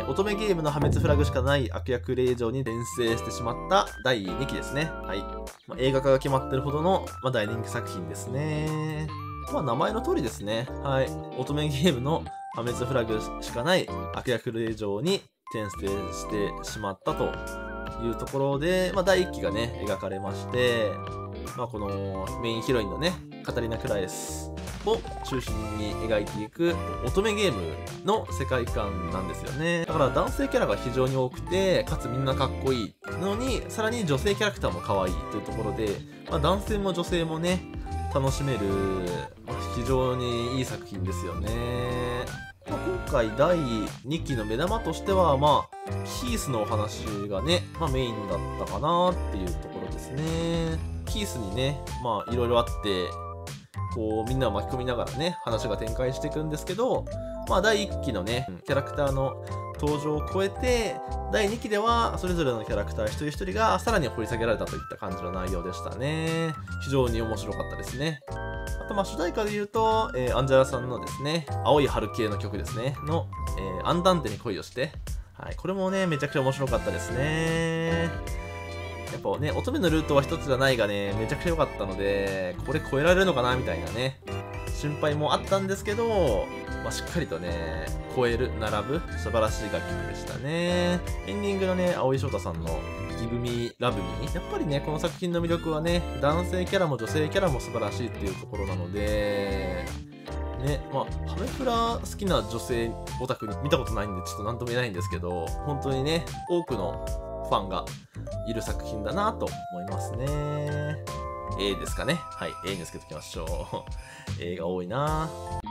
乙女ゲームの破滅フラグしかない悪役令嬢に転生してしまった第2期ですね。はい。映画化が決まってるほどの、大人気作品ですね。名前の通りですね。はい。乙女ゲームの破滅フラグしかない悪役令嬢に転生してしまったというところで、第1期がね、描かれまして、このメインヒロインのね、カタリナ・クラエスを中心に描いていく乙女ゲームの世界観なんですよね。だから男性キャラが非常に多くて、かつみんなかっこいいのに、さらに女性キャラクターも可愛いというところで、男性も女性もね、楽しめる、非常にいい作品ですよね。今回第2期の目玉としては、キースのお話がね、メインだったかなっていうところですね。キースにね、いろいろあって、こうみんなを巻き込みながらね、話が展開していくんですけど、第1期のね、キャラクターの登場を超えて、第2期ではそれぞれのキャラクター一人一人がさらに掘り下げられたといった感じの内容でしたね。非常に面白かったですね。あと主題歌で言うと、アンジェラさんのですね、青い春系の曲ですね、の、アンダンテに恋をして、はい、これもね、めちゃくちゃ面白かったですね。やっぱね、乙女のルートは一つじゃないがね、めちゃくちゃ良かったので、これ超えられるのかなみたいなね、心配もあったんですけど、しっかりとね、超える、並ぶ、素晴らしい楽曲でしたね。エンディングのね、蒼井翔太さんの Give Me Love Me。やっぱりね、この作品の魅力はね、男性キャラも女性キャラも素晴らしいっていうところなので、ね、ハメフラ好きな女性オタクに見たことないんで、ちょっとなんとも言えないんですけど、本当にね、多くのファンがいる作品だなと思いますね。A ですかね。はい、A につけときましょう。A が多いな。